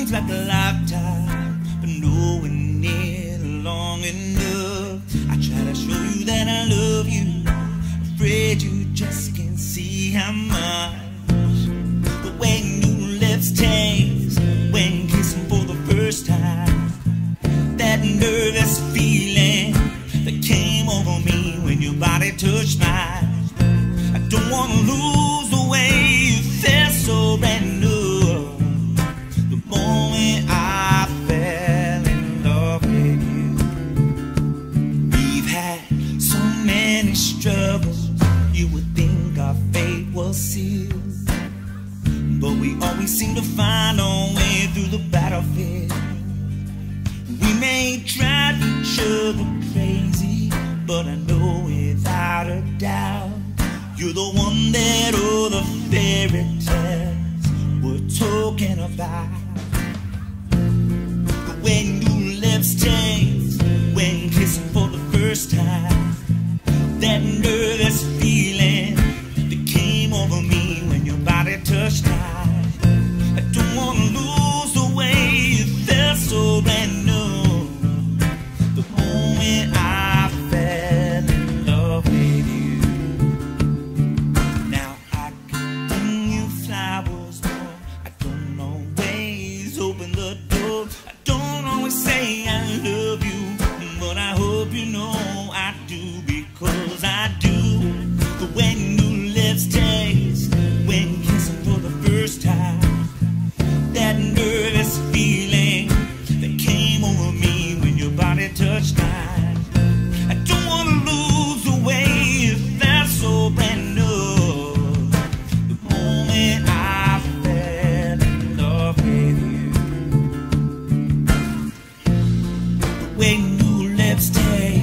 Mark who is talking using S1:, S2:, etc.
S1: seems like a lifetime, but nowhere near long enough. I try to show you that I love you, afraid you just can't see how much. But when you lips taste, when kissing for the first time, that nervous feeling that came over me when your body touched mine. I don't want to lose the way you felt so brand new the moment I fell in love with you. We've had so many struggles, you would think our fate was sealed, but we always seem to find our way through the battlefield. We may drive each other crazy, but I know without a doubt you're the one that all the fairy tales were talking about. But when your lips taste, when kissing for the first time, that nervous feeling that came over me when your body touched mine. I don't want to lose the way you felt so brand new the moment I fell in love with you. Now I could bring you flowers, but I don't always open the door. I don't always say I love you, but I hope you know I do, because I do. But when your lips taste, when kissing for the first time, that nervous feeling that came over me when your body touched mine. I don't want to lose the way you felt so brand new the moment I fell in love with you. But when your lips taste,